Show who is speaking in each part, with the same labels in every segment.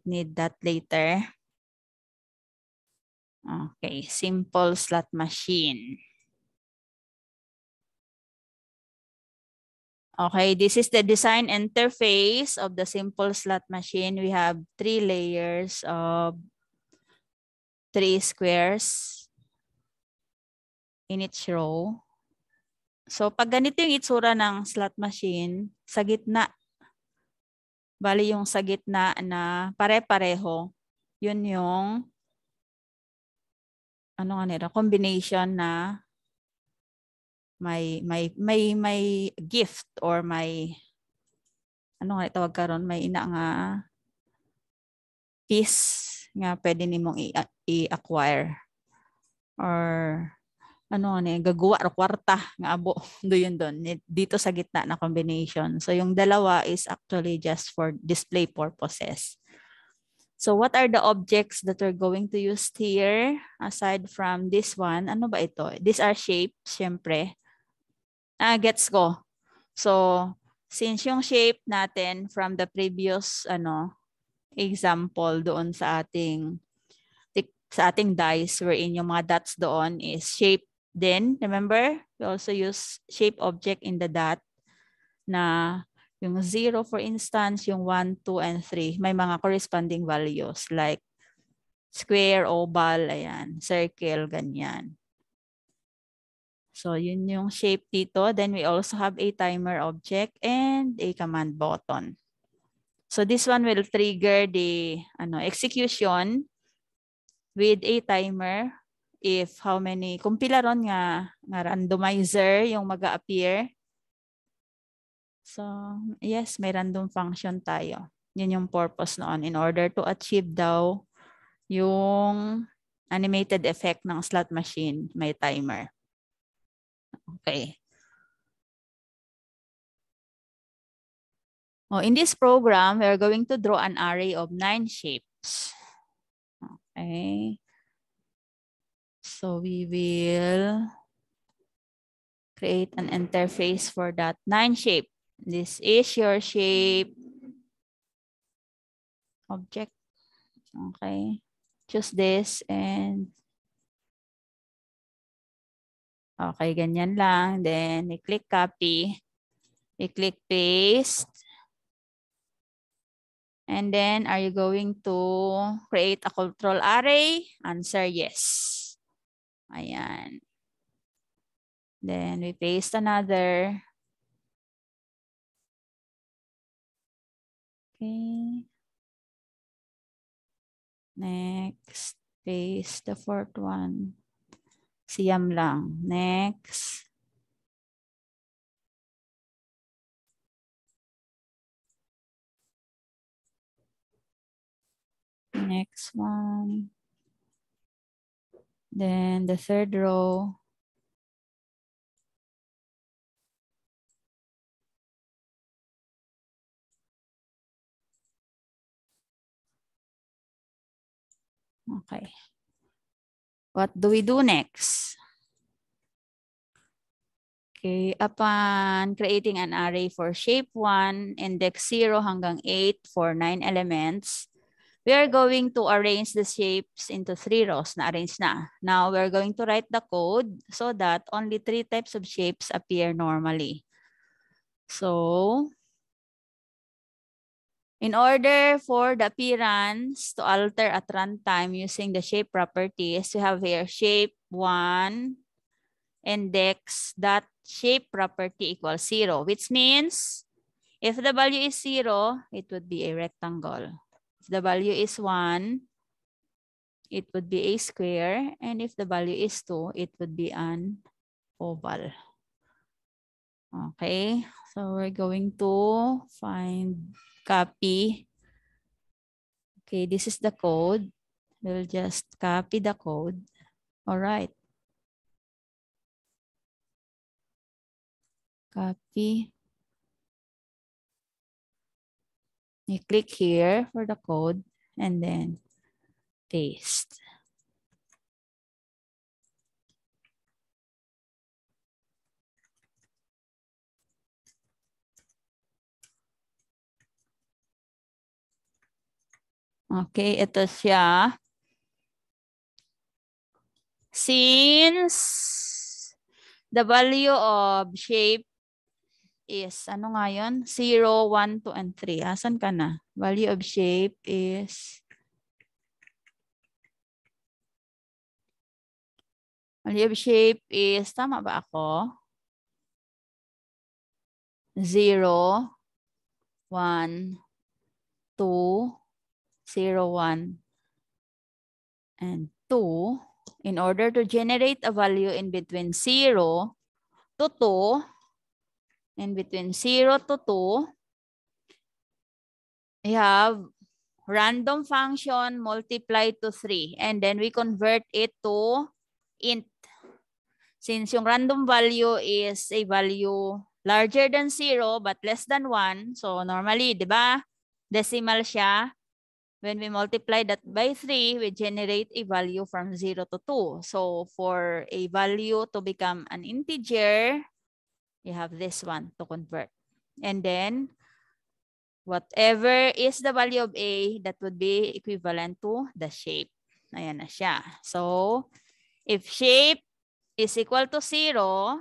Speaker 1: need that later. Okay, simple slot machine. Okay, this is the design interface of the simple slot machine. We have 3 layers of 3 squares in each row. So pag ganito yung itsura ng slot machine, sa gitna, bali yung sa gitna na pare-pareho, yun yung ano nga nila, combination na may gift or may ano nga tawag karon, may ina nga piece nga pwede nimong i-acquire or ano nga gagawa o kwarta nga abo doon dito sa gitna na combination. So yung dalawa is actually just for display purposes. So what are the objects that we're going to use here aside from this one? Ano ba ito? These are shapes, syempre. Gets ko. So, since yung shape natin from the previous example doon sa ating dice wherein yung mga dots doon is shape din. Remember? We also use shape object in the dot na yung 0 for instance, yung 1, 2, and 3 may mga corresponding values like square, oval, ayan, circle, ganyan. So, yun yung shape dito. Then, we also have a timer object and a command button. So, this one will trigger the execution with a timer if how many, kung pila ron nga randomizer yung mag-a-appear. So, yes, may random function tayo. Yun yung purpose noon in order to achieve daw yung animated effect ng slot machine, may timer. Okay. Oh, in this program, we are going to draw an array of 9 shapes. Okay. So we will create an interface for that 9 shape. This is your shape object. Okay. Choose this and okay, ganyan lang. Then i-click copy. I-click paste. And then, are you going to create a control array? Answer yes. Ayan. Then, we paste another. Okay. Next. Paste the 4th one. Siyam lang. Next. Next one. Then, the 3rd row. Okay. What do we do next? Okay, upon creating an array for shape 1, index 0 hanggang 8 for 9 elements, we are going to arrange the shapes into 3 rows na arrange na. Now, we're going to write the code so that only 3 types of shapes appear normally. So, in order for the appearance to alter at runtime using the shape properties, we have here shape 1 index dot shape property equals 0, which means if the value is 0, it would be a rectangle. If the value is 1, it would be a square. And if the value is 2, it would be an oval. Okay, so we're going to find copy. Okay, this is the code. We'll just copy the code. All right. Copy. You click here for the code and then paste. Okay, ito siya. Since the value of shape is, ano nga yun? 0, 1, 2, and 3. Asan ka na? Value of shape is, tama ba ako? 0, 1, 2, 0, 1, and 2. In order to generate a value in between 0 to 2, in between 0 to 2, we have random function multiplied to 3. And then we convert it to int. Since yung random value is a value larger than 0 but less than 1. So normally, di ba? Decimal siya. When we multiply that by 3, we generate a value from 0 to 2. So for a value to become an integer, you have this one to convert. And then, whatever is the value of A, that would be equivalent to the shape. Ayan na siya. So, if shape is equal to 0,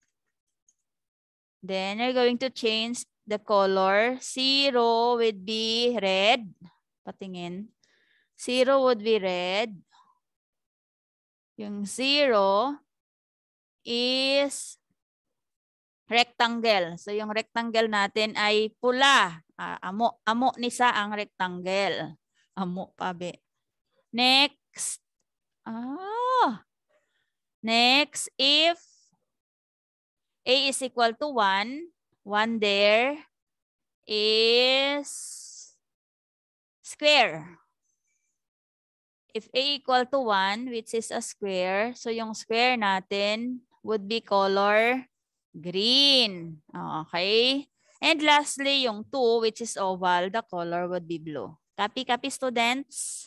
Speaker 1: then you're going to change the color. 0 would be red. Patingin. 0 would be red. Yung 0 is rectangle. So yung rectangle natin ay pula. Amo ni sa ang rectangle. Amo pabe. Next. Next, if A is equal to 1, 1 there is square. If A equal to 1, which is a square, so yung square natin would be color green. Okay? And lastly, yung 2, which is oval, the color would be blue. Copy, students?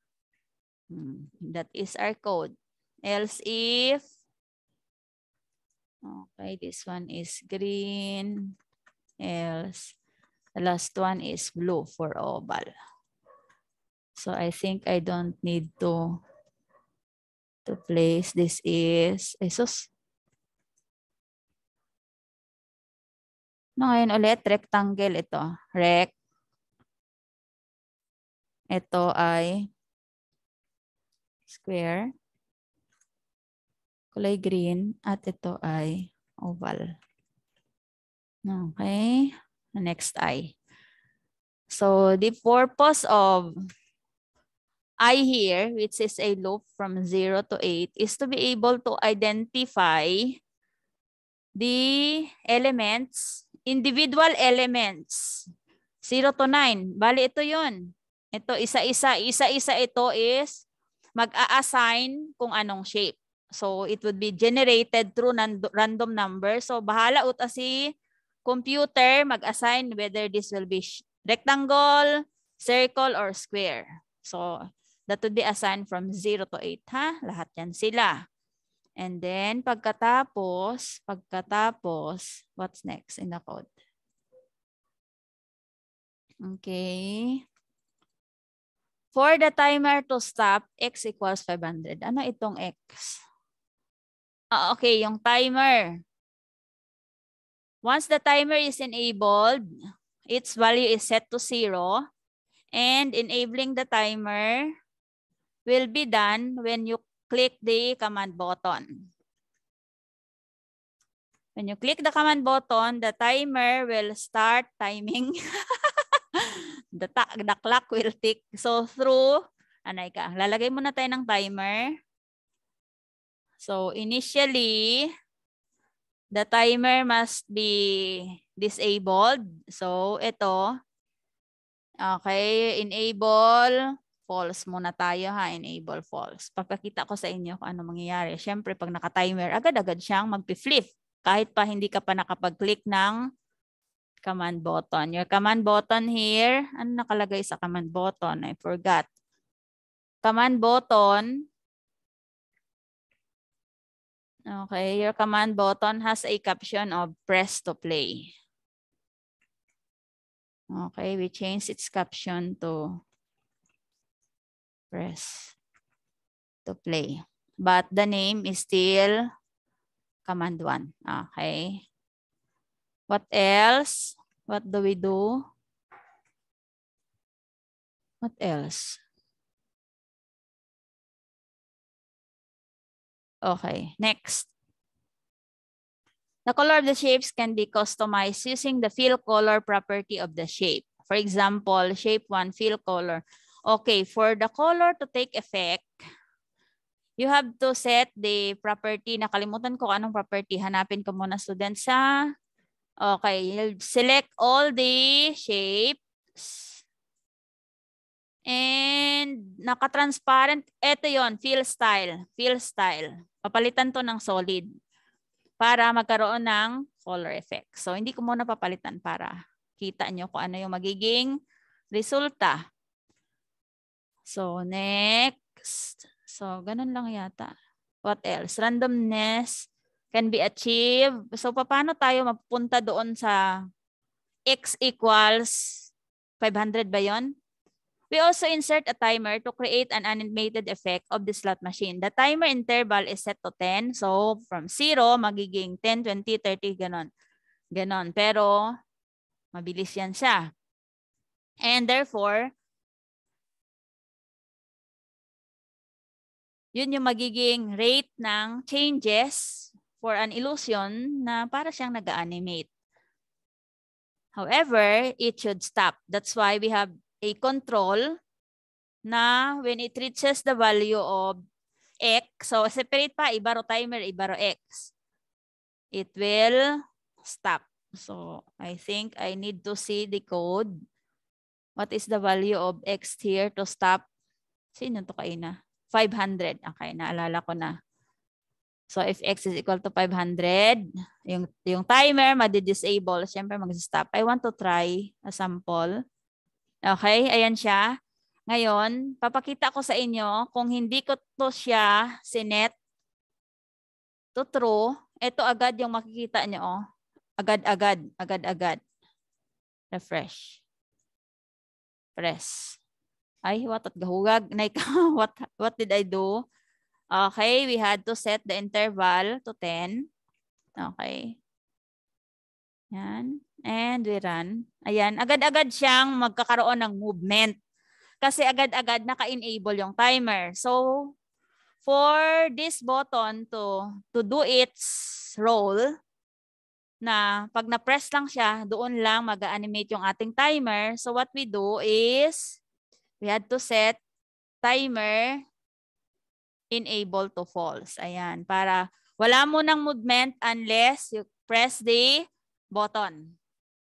Speaker 1: That is our code. Else if, okay, this one is green. Else, the last one is blue for oval. So I think I don't need to place. This is esos. No, ngayon ulit, rectangle ito. Rect. Ito ay square. Kulay green. At ito ay oval. Okay. Next I. So the purpose of I here, which is a loop from 0 to 8, is to be able to identify the elements, individual elements. 0 to 9. Bali, ito yun. Ito, isa-isa ito is mag-a-assign kung anong shape. So, it would be generated through random number. So, bahala uta si computer mag-assign whether this will be rectangle, circle, or square. So, that would be assigned from 0 to 8. Ha? Lahat yan sila. And then, pagkatapos, what's next in the code? Okay. For the timer to stop, x equals 500. Ano itong x? Okay, yung timer. Once the timer is enabled, its value is set to 0. And enabling the timer will be done when you click the command button. When you click the command button, the timer will start timing. The clock will tick. So through, anay ka, lalagay muna tayo ng timer. So initially, the timer must be disabled. So ito, okay, enable false muna tayo ha, enable false. Papakita ko sa inyo kung ano mangyayari. Siyempre, pag naka-timer, agad-agad siyang mag-flip. Kahit pa hindi ka pa nakapag-click ng command button. Your command button here, ano nakalagay sa command button? I forgot. Command button, okay, your command button has a caption of press to play. Okay, we change its caption to Press to play. But the name is still command 1. Okay. What else? What do we do? What else? Okay, next. The color of the shapes can be customized using the fill color property of the shape. For example, shape 1, fill color. Okay, for the color to take effect, you have to set the property. Nakalimutan ko anong property. Hanapin ko muna, student, sa... Okay, select all the shapes. And naka-transparent. Ito yon, fill style. Fill style. Papalitan to ng solid para magkaroon ng color effect. So, hindi ko muna papalitan para kita nyo kung ano yung magiging resulta. So, next. So, ganun lang yata. What else? Randomness can be achieved. So, paano tayo mapunta doon sa x equals 500 ba yun? We also insert a timer to create an animated effect of the slot machine. The timer interval is set to 10. So, from 0, magiging 10, 20, 30, ganon. Ganon. Pero, mabilis yan siya. And therefore, yun yung magiging rate ng changes for an illusion na para siyang nag-animate. However, it should stop. That's why we have a control na when it reaches the value of x, so separate pa, ibaro timer, ibaro x, it will stop. So I think I need to see the code. What is the value of x here to stop? Sino to kaina? 500. Okay, naalala ko na. So if x is equal to 500, yung timer madi-disable, syempre mag-stop. I want to try a sample. Okay, ayan siya. Ngayon, papakita ko sa inyo kung hindi ko to siya sinet to true, ito agad yung makikita nyo. Oh. Agad-agad. Refresh. Press. Ay, what at gahugag? What did I do? Okay, we had to set the interval to 10. Okay. Yan. And we run. Ayan, agad-agad siyang magkakaroon ng movement. Kasi agad-agad naka-enable yung timer. So, for this button to do its role, na pag na-press lang siya, doon lang mag-animate yung ating timer. So, what we do is, we had to set timer enable to false. Ayan, para wala mo ng movement unless you press the button.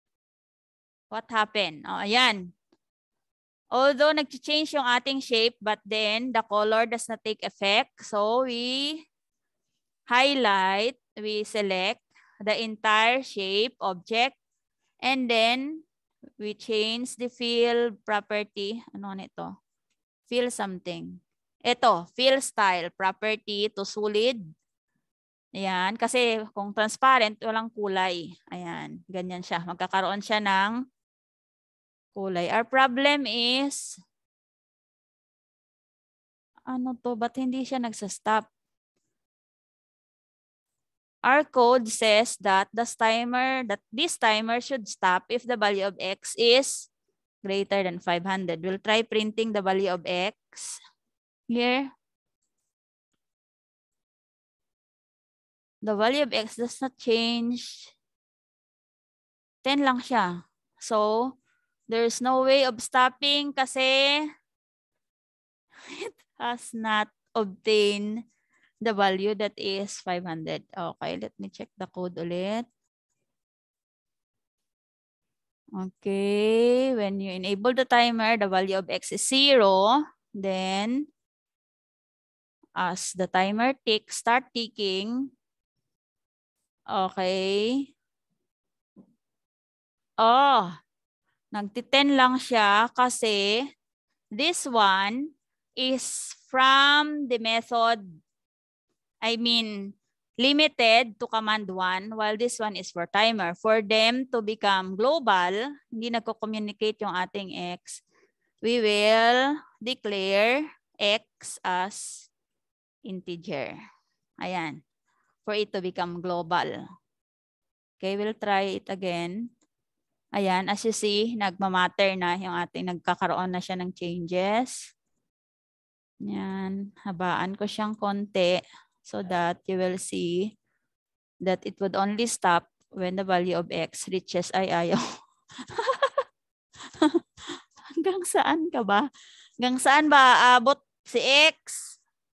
Speaker 1: What happened? Oh, ayan. Although nag-change yung ating shape, but then the color does not take effect. So we highlight, we select the entire shape object, and then we change the fill property. Ano nito? Fill something. Ito, fill style property to solid. Ayan, kasi kung transparent, walang kulay. Ayan, ganyan siya. Magkakaroon siya ng kulay. Our problem is, ano to, ba't hindi siya nagsastop? Our code says that this timer should stop if the value of x is greater than 500. We'll try printing the value of x here. The value of x does not change. 10 lang siya. So, there's no way of stopping kasi it has not obtained the value that is 500. Okay, let me check the code ulit. Okay, when you enable the timer, the value of x is 0. Then, as the timer start ticking, okay. Oh, nagti-10 lang siya kasi this one is from the method, limited to command 1, while this one is for timer. For them to become global, hindi nagko-communicate yung ating X, we will declare X as integer. Ayan. For it to become global. Okay, we'll try it again. Ayan, as you see, nagmamatter na yung ating, nagkakaroon na siya ng changes. Yan, habaan ko siyang konti so that you will see that it would only stop when the value of X reaches, ay ayaw. Hanggang saan ka ba? Hanggang saan ba aabot si X?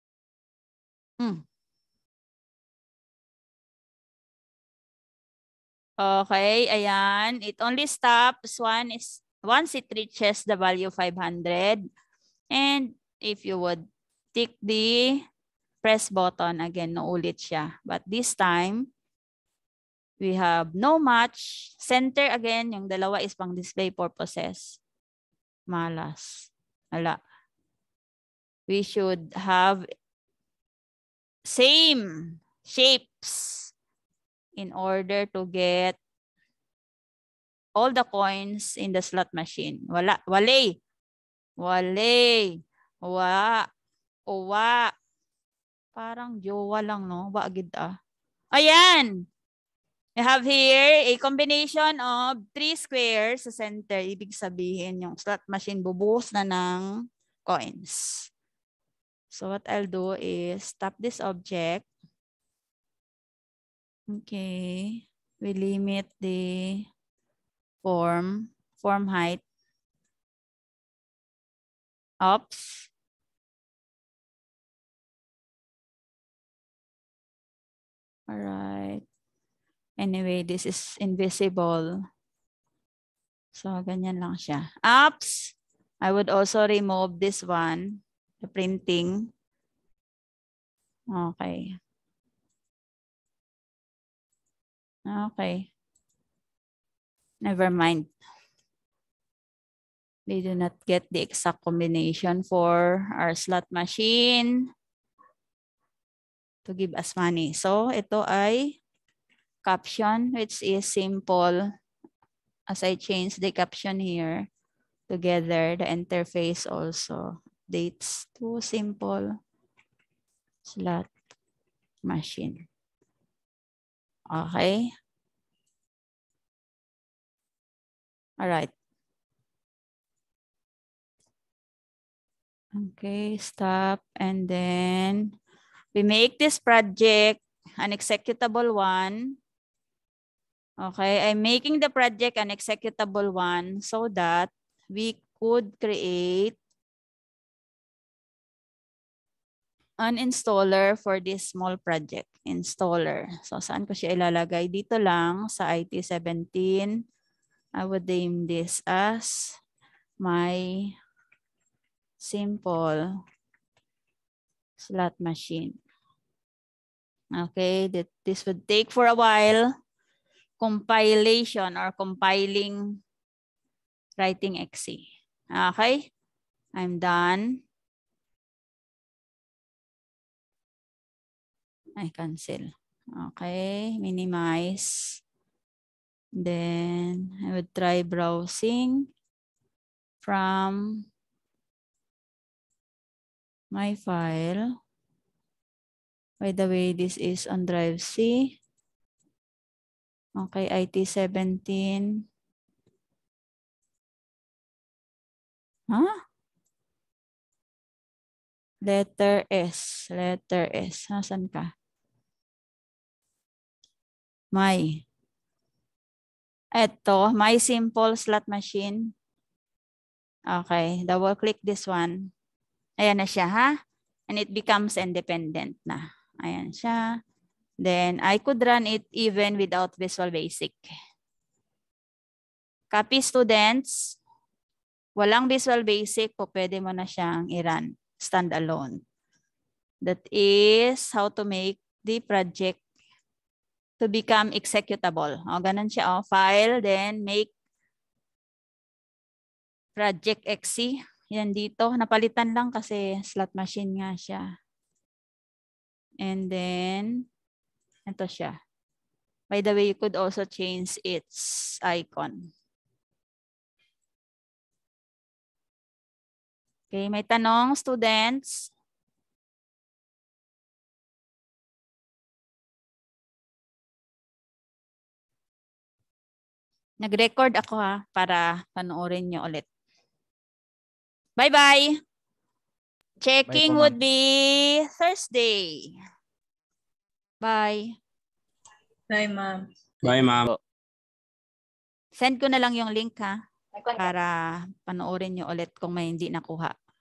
Speaker 1: Okay, ayan. It only stops once it reaches the value 500. And if you would tick the press button, again, naulit siya. But this time, we have no match. Center again, yung dalawa is pang display purposes. Malas. Wala. We should have same shapes in order to get all the coins in the slot machine. Wala. Wale. Wale. Wa. Uwa. Parang jowa lang, no? Wagid ah. Ayan. We have here a combination of 3 squares sa center. Ibig sabihin yung slot machine bubuhos na ng coins. So what I'll do is tap this object. Okay. We limit the form height. Oops. All right. Anyway, this is invisible. So, ganyan lang siya. Oops. I would also remove this one, the printing. Okay. Okay. Never mind. We do not get the exact combination for our slot machine to give us money. So, ito ay caption, which is simple. As I change the caption here, together, the interface also dates to simple slot machine. Okay. All right. Okay, stop. And then we make this project an executable one. Okay, I'm making the project an executable one so that we could create an installer for this small project. Installer. So, saan ko siya ilalagay? Dito lang sa IT17. I would name this as my simple slot machine. Okay, this would take for a while. Compilation or compiling writing exe. Okay, I'm done. I cancel. Okay, minimize. Then I would try browsing from my file. By the way, this is on drive C. Okay, IT17. Huh? Letter S. Letter S. Nasaan ka? My. Ito, my simple slot machine. Okay, double click this one. Ayan na siya, ha? And it becomes independent na. Ayan siya. Then, I could run it even without Visual Basic. Copy students. Walang Visual Basic po, pwede mo na siyang i-run standalone. That is how to make the project to become executable. O, ganun siya. O, file, then make project exe. Yan dito. Napalitan lang kasi slot machine nga siya. And then, ito siya. By the way, you could also change its icon. Okay, may tanong, students? Nag-record ako ha, para panoorin nyo ulit. Bye-bye. Checking would be Thursday. Bye.
Speaker 2: Bye, ma'am.
Speaker 3: Bye, ma'am.
Speaker 1: Send ko na lang yung link ha, para panoorin nyo ulit kung may hindi nakuha.